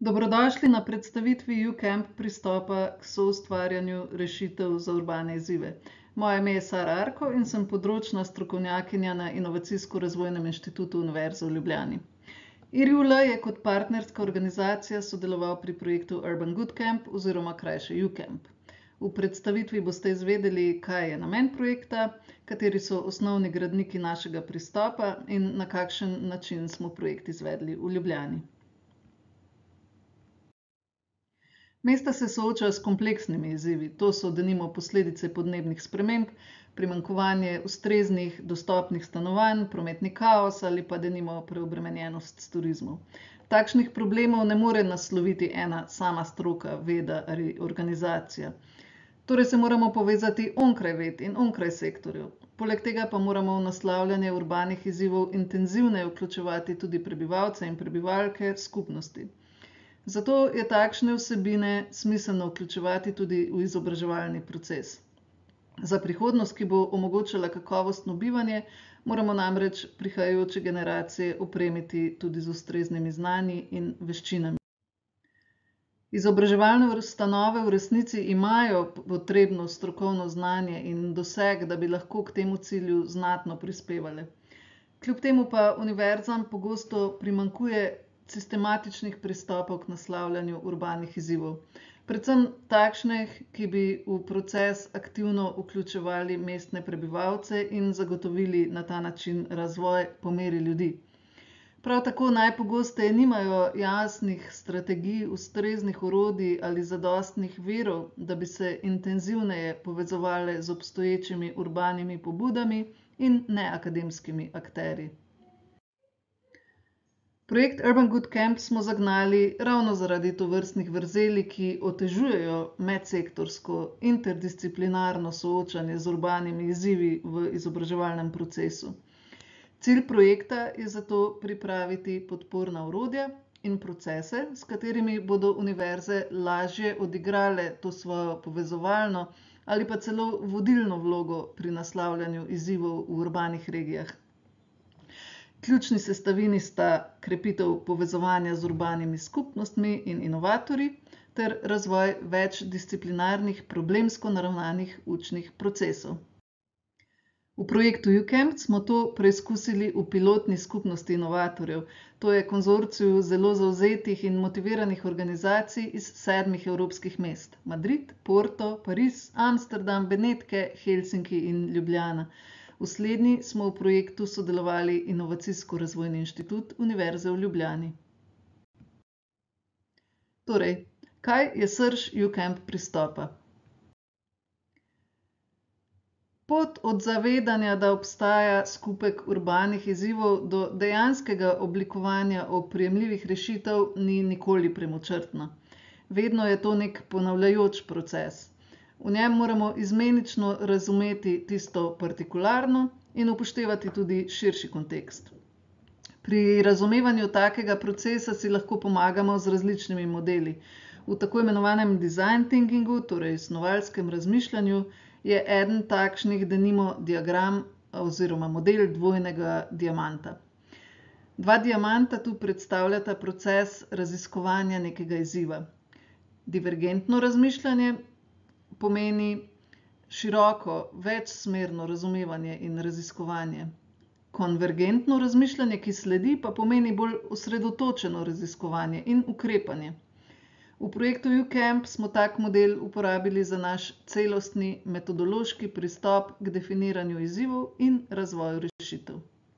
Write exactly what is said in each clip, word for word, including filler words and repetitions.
Dobrodošli na predstavitvi UCAMP pristopa k soustvarjanju rešitev za urbane izzive. Moje ime je Sara Arko in sem področna strokovnjakinja na Inovacijsko-razvojnem inštitutu Univerze v Ljubljani. I R I je kot partnerska organizacija sodeloval pri projektu Urban GoodCamp oziroma krajše UCAMP. V predstavitvi boste izvedeli, kaj je namen projekta, kateri so osnovni gradniki našega pristopa in na kakšen način smo projekt izvedli v Ljubljani. Mesta se soočajo s kompleksnimi izzivi, to so denimo posledice podnebnih sprememb, primanjkovanje ustreznih, dostopnih stanovanj, prometni kaos ali pa denimo preobremenjenost s turizmom. Takšnih problemov ne more nasloviti ena sama stroka, veda ali organizacija. Torej se moramo povezati onkraj ved in onkraj sektorjev. Poleg tega pa moramo v naslavljanje urbanih izzivov intenzivneje vključevati tudi prebivalce in prebivalke skupnosti. Zato je takšne vsebine smiselno vključevati tudi v izobraževalni proces. Za prihodnost, ki bo omogočala kakovostno bivanje, moramo namreč prihajajoče generacije opremiti tudi z ustreznimi znanji in veščinami. Izobraževalne ustanove v resnici imajo potrebno strokovno znanje in doseg, da bi lahko k temu cilju znatno prispevale. Kljub temu pa univerzam pogosto primanjkuje sistematičnih pristopov k naslavljanju urbanih izzivov. Predvsem takšnih, ki bi v proces aktivno vključevali mestne prebivalce in zagotovili na ta način razvoj po meri ljudi. Prav tako najpogosteje nimajo jasnih strategij, ustreznih orodij ali zadostnih virov, da bi se intenzivneje povezovale z obstoječimi urbanimi pobudami in neakademskimi akterji. Projekt Urban GoodCamp smo zagnali ravno zaradi tovrstnih vrzeli, ki otežujejo medsektorsko, interdisciplinarno soočanje z urbanimi izzivi v izobraževalnem procesu. Cilj projekta je zato pripraviti podporna orodja in procese, s katerimi bodo univerze lažje odigrale to svojo povezovalno ali pa celo vodilno vlogo pri naslavljanju izzivov v urbanih regijah. Ključni sestavini sta krepitev povezovanja z urbanimi skupnostmi in inovatorji ter razvoj večdisciplinarnih problemsko naravnanih učnih procesov. V projektu UCAMP smo to preizkusili v pilotni skupnosti inovatorjev. To je konzorcij zelo zavzetih in motiviranih organizacij iz sedmih evropskih mest: Madrid, Porto, Pariz, Amsterdam, Benetke, Helsinki in Ljubljana. V slednji smo v projektu sodelovali Inovacijsko-razvojni inštitut Univerze v Ljubljani. Torej, kaj je srž UCAMP pristopa? Pot od zavedanja, da obstaja skupek urbanih izzivov, do dejanskega oblikovanja oprijemljivih rešitev ni nikoli premočrtna. Vedno je to nek ponavljajoč proces. V njem moramo izmenično razumeti tisto partikularno in upoštevati tudi širši kontekst. Pri razumevanju takega procesa si lahko pomagamo z različnimi modeli. V tako imenovanem design thinkingu, torej snovalskem razmišljanju, je eden takšnih denimo diagram oziroma model dvojnega diamanta. Dva diamanta tu predstavljata proces raziskovanja nekega izziva. Divergentno razmišljanje pomeni široko, večsmerno razumevanje in raziskovanje. Konvergentno razmišljanje, ki sledi, pa pomeni bolj osredotočeno raziskovanje in ukrepanje. V projektu UCAMP smo tak model uporabili za naš celostni metodološki pristop k definiranju izzivov in razvoju rešitev.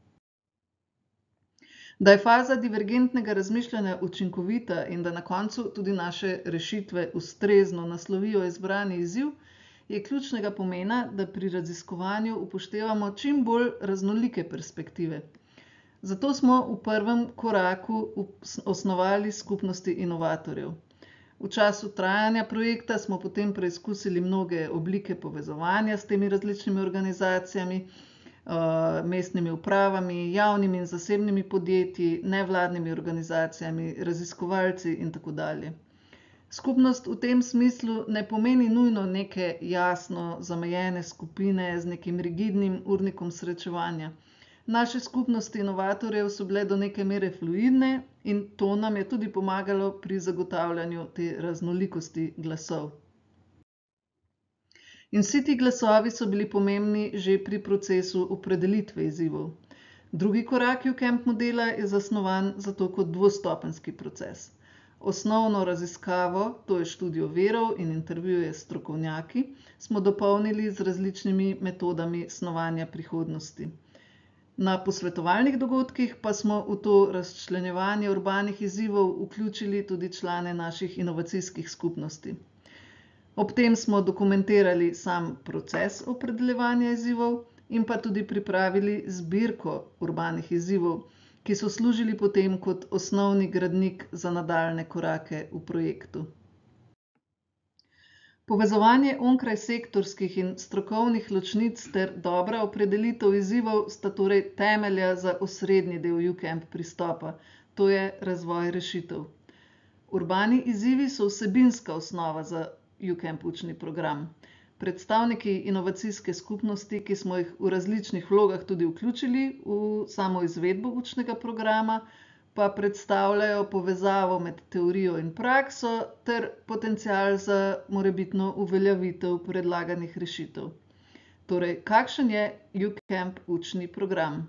Da je faza divergentnega razmišljanja učinkovita in da na koncu tudi naše rešitve ustrezno naslovijo izbrani izziv, je ključnega pomena, da pri raziskovanju upoštevamo čim bolj raznolike perspektive. Zato smo v prvem koraku osnovali skupnosti inovatorjev. V času trajanja projekta smo potem preizkusili mnoge oblike povezovanja s temi različnimi organizacijami, mestnimi upravami, javnimi in zasebnimi podjetji, nevladnimi organizacijami, raziskovalci in tako dalje. Skupnost v tem smislu ne pomeni nujno neke jasno zamejene skupine z nekim rigidnim urnikom srečevanja. Naše skupnosti inovatorjev so bile do neke mere fluidne in to nam je tudi pomagalo pri zagotavljanju te raznolikosti glasov. In vsi ti glasovi so bili pomembni že pri procesu opredelitve izzivov. Drugi korak UCAMP modela je zasnovan zato kot dvostopenjski proces. Osnovno raziskavo, to je študijo virov in intervjuje s strokovnjaki, smo dopolnili z različnimi metodami snovanja prihodnosti. Na posvetovalnih dogodkih pa smo v to razčlenjevanje urbanih izzivov vključili tudi člane naših inovacijskih skupnosti. Ob tem smo dokumentirali sam proces opredeljevanja izzivov in pa tudi pripravili zbirko urbanih izzivov, ki so služili potem kot osnovni gradnik za nadaljnje korake v projektu. Povezovanje onkraj sektorskih in strokovnih ločnic ter dobra opredelitev izzivov sta torej temelja za osrednji del UCAMP pristopa, to je razvoj rešitev. Urbani izzivi so vsebinska osnova za UCAMP učni program. Predstavniki inovacijske skupnosti, ki smo jih v različnih vlogah tudi vključili v samo izvedbo učnega programa, pa predstavljajo povezavo med teorijo in prakso ter potencial za morebitno uveljavitev predlaganih rešitev. Torej, kakšen je UCAMP učni program?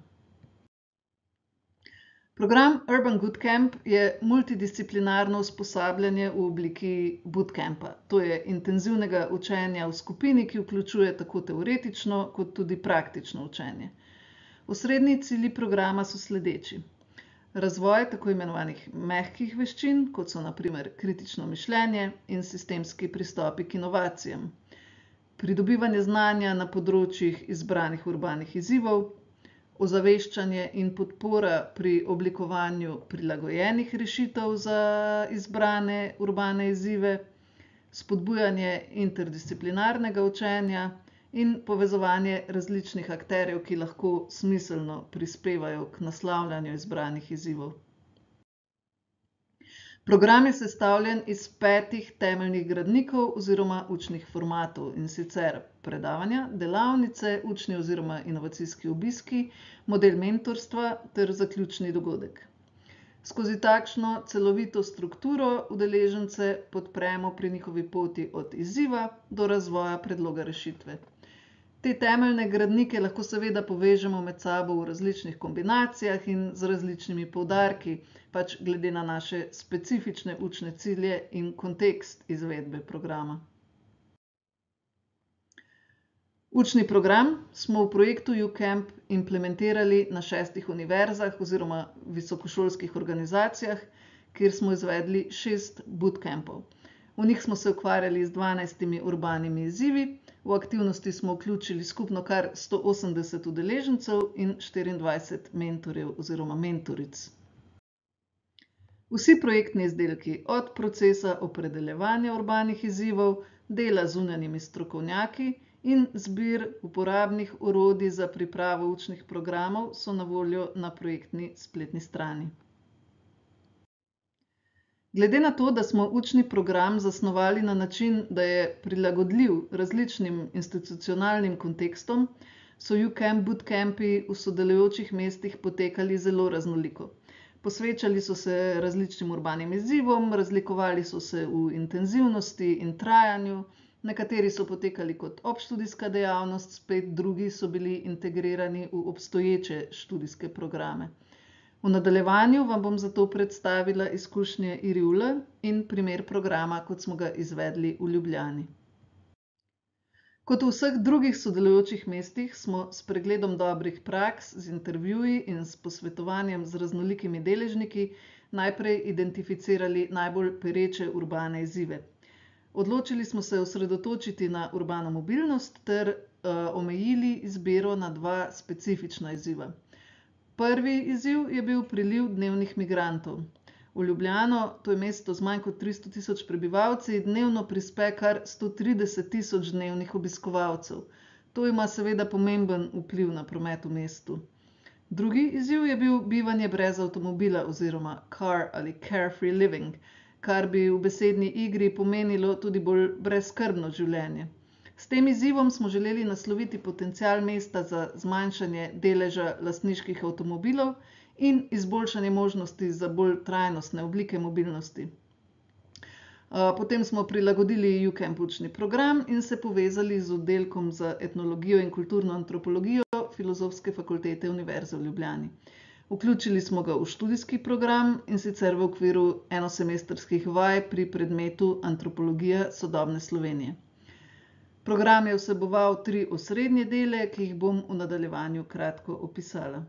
Program Urban GoodCamp je multidisciplinarno usposabljanje v obliki bootcampa. To je intenzivnega učenja v skupini, ki vključuje tako teoretično kot tudi praktično učenje. Osrednji cilji programa so sledeči. Razvoj tako imenovanih mehkih veščin, kot so na primer kritično mišljenje in sistemski pristopi k inovacijam. Pridobivanje znanja na področjih izbranih urbanih izzivov, ozaveščanje in podpora pri oblikovanju prilagojenih rešitev za izbrane urbane izzive, spodbujanje interdisciplinarnega učenja in povezovanje različnih akterjev, ki lahko smiselno prispevajo k naslavljanju izbranih izzivov. Program je sestavljen iz petih temeljnih gradnikov oziroma učnih formatov, in sicer predavanja, delavnice, učni oziroma inovacijski obiski, model mentorstva ter zaključni dogodek. Skozi takšno celovito strukturo udeležence podpremo pri njihovi poti od izziva do razvoja predloga rešitve. Te temeljne gradnike lahko seveda povežemo med sabo v različnih kombinacijah in z različnimi poudarki, pač glede na naše specifične učne cilje in kontekst izvedbe programa. Učni program smo v projektu UCAMP implementirali na šestih univerzah oziroma visokošolskih organizacijah, kjer smo izvedli šest bootcampov. V njih smo se ukvarjali z dvanajstimi urbanimi izzivi, v aktivnosti smo vključili skupno kar sto osemdeset udeležencev in štiriindvajset mentorjev oziroma mentoric. Vsi projektni izdelki, od procesa opredeljevanja urbanih izzivov, dela z zunanjimi strokovnjaki in zbir uporabnih orodij za pripravo učnih programov, so na voljo na projektni spletni strani. Glede na to, da smo učni program zasnovali na način, da je prilagodljiv različnim institucionalnim kontekstom, so UCAMP bootcampi v sodelujočih mestih potekali zelo raznoliko. Posvečali so se različnim urbanim izzivom, razlikovali so se v intenzivnosti in trajanju, nekateri so potekali kot obštudijska dejavnost, spet drugi so bili integrirani v obstoječe študijske programe. V nadaljevanju vam bom zato predstavila izkušnje I R I L in primer programa, kot smo ga izvedli v Ljubljani. Kot v vseh drugih sodelujočih mestih smo s pregledom dobrih praks, z intervjuji in s posvetovanjem z raznolikimi deležniki najprej identificirali najbolj pereče urbane izzive. Odločili smo se osredotočiti na urbano mobilnost ter uh, omejili izbiro na dva specifična izziva. Prvi izziv je bil priliv dnevnih migrantov. V Ljubljano, to je mesto z manj kot tristo tisoč prebivalci, dnevno prispe kar sto trideset tisoč dnevnih obiskovalcev. To ima seveda pomemben vpliv na promet v mestu. Drugi izziv je bil bivanje brez avtomobila oziroma car ali carefree living, kar bi v besedni igri pomenilo tudi bolj brezskrbno življenje. S tem izzivom smo želeli nasloviti potencial mesta za zmanjšanje deleža lastniških avtomobilov in izboljšanje možnosti za bolj trajnostne oblike mobilnosti. Potem smo prilagodili UCAMP učni program in se povezali z oddelkom za etnologijo in kulturno antropologijo Filozofske fakultete Univerze v Ljubljani. Vključili smo ga v študijski program, in sicer v okviru enosemestrskih vaj pri predmetu Antropologija sodobne Slovenije. Program je vseboval tri osrednje dele, ki jih bom v nadaljevanju kratko opisala.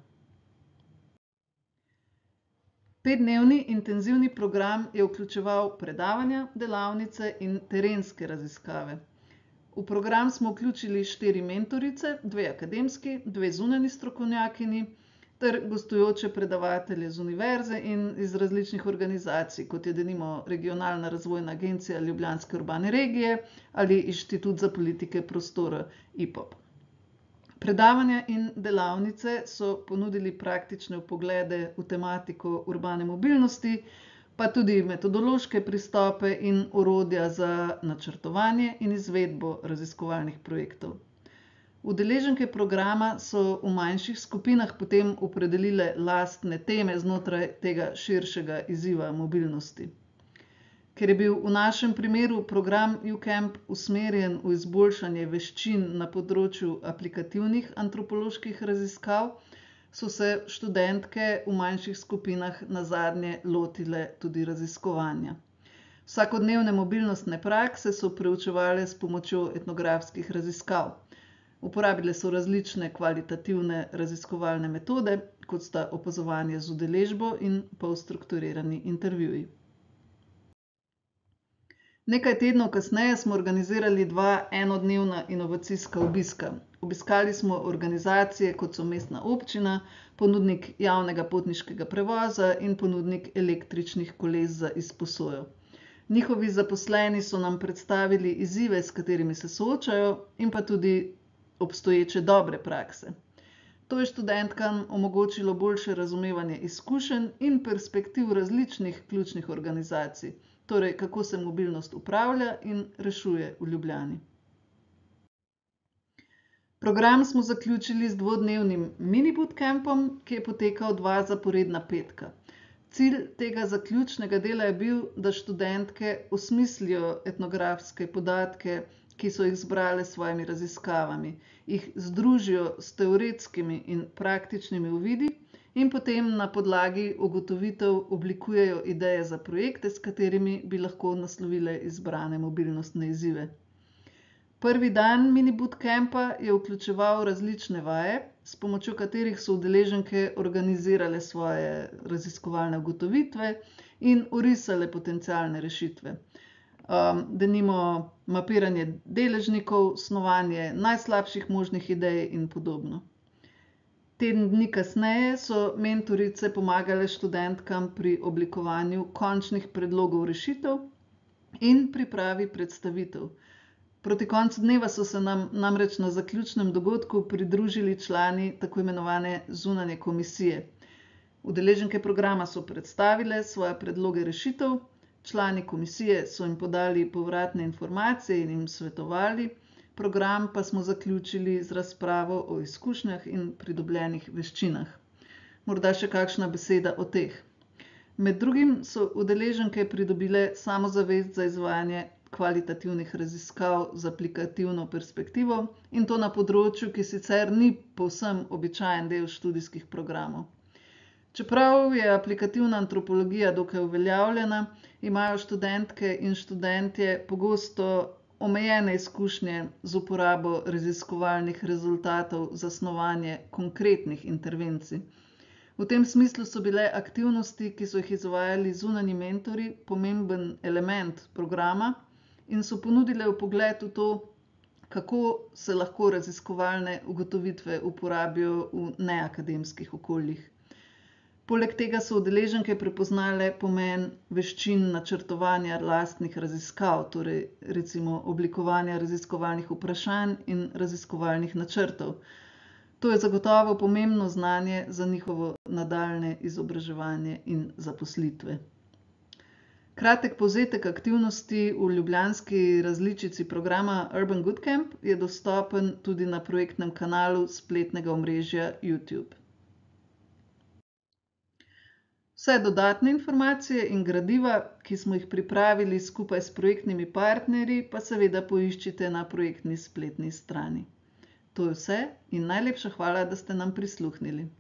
Petdnevni intenzivni program je vključeval predavanja, delavnice in terenske raziskave. V program smo vključili štiri mentorice, dve akademski, dve zunanji strokovnjakinji ter gostujoče predavatelje z univerze in iz različnih organizacij, kot je denimo Regionalna razvojna agencija Ljubljanske urbane regije ali Inštitut za politike prostora I P O P. Predavanja in delavnice so ponudili praktične vpoglede v tematiko urbane mobilnosti, pa tudi metodološke pristope in orodja za načrtovanje in izvedbo raziskovalnih projektov. Udeleženke programa so v manjših skupinah potem opredelile lastne teme znotraj tega širšega izziva mobilnosti. Ker je bil v našem primeru program UCAMP usmerjen v izboljšanje veščin na področju aplikativnih antropoloških raziskav, so se študentke v manjših skupinah nazadnje lotile tudi raziskovanja. Vsakodnevne mobilnostne prakse so preučevale s pomočjo etnografskih raziskav. Uporabile so različne kvalitativne raziskovalne metode, kot sta opazovanje z udeležbo in polstrukturirani intervjuji. Nekaj tednov kasneje smo organizirali dva enodnevna inovacijska obiska. Obiskali smo organizacije, kot so mestna občina, ponudnik javnega potniškega prevoza in ponudnik električnih koles za izposojo. Njihovi zaposleni so nam predstavili izzive, s katerimi se soočajo, in pa tudi obstoječe dobre prakse. To je študentkam omogočilo boljše razumevanje izkušenj in perspektiv različnih ključnih organizacij, torej kako se mobilnost upravlja in rešuje v Ljubljani. Program smo zaključili z dvodnevnim mini bootcampom, ki je potekal dva zaporedna petka. Cilj tega zaključnega dela je bil, da študentke osmislijo etnografske podatke, ki so jih zbrale s svojimi raziskavami, jih združijo s teoretskimi in praktičnimi uvidi in potem na podlagi ugotovitev oblikujejo ideje za projekte, s katerimi bi lahko naslovile izbrane mobilnostne izzive. Prvi dan mini bootcampa je vključeval različne vaje, s pomočjo katerih so udeleženke organizirale svoje raziskovalne ugotovitve in orisale potencialne rešitve. Um, denimo mapiranje deležnikov, snovanje najslabših možnih idej in podobno. Teden dni kasneje so mentorice pomagale študentkam pri oblikovanju končnih predlogov rešitev in pripravi predstavitev. Proti koncu dneva so se nam namreč na zaključnem dogodku pridružili člani tako imenovane zunanje komisije. Udeleženke programa so predstavile svoje predloge rešitev, člani komisije so jim podali povratne informacije in jim svetovali, program pa smo zaključili z razpravo o izkušnjah in pridobljenih veščinah. Morda še kakšna beseda o teh. Med drugim so udeleženke pridobile samozavest za izvajanje kvalitativnih raziskav z aplikativno perspektivo in to na področju, ki sicer ni povsem običajen del študijskih programov. Čeprav je aplikativna antropologija dokaj uveljavljena, imajo študentke in študentje pogosto omejene izkušnje z uporabo raziskovalnih rezultatov za snovanje konkretnih intervencij. V tem smislu so bile aktivnosti, ki so jih izvajali zunanji mentori, pomemben element programa in so ponudile vpogled v to, kako se lahko raziskovalne ugotovitve uporabijo v neakademskih okoljih. Poleg tega so udeleženke prepoznale pomen veščin načrtovanja lastnih raziskav, torej recimo oblikovanja raziskovalnih vprašanj in raziskovalnih načrtov. To je zagotovo pomembno znanje za njihovo nadaljnje izobraževanje in zaposlitve. Kratek povzetek aktivnosti v ljubljanski različici programa Urban GoodCamp je dostopen tudi na projektnem kanalu spletnega omrežja YouTube. Vse dodatne informacije in gradiva, ki smo jih pripravili skupaj s projektnimi partnerji, pa seveda poiščite na projektni spletni strani. To je vse in najlepša hvala, da ste nam prisluhnili.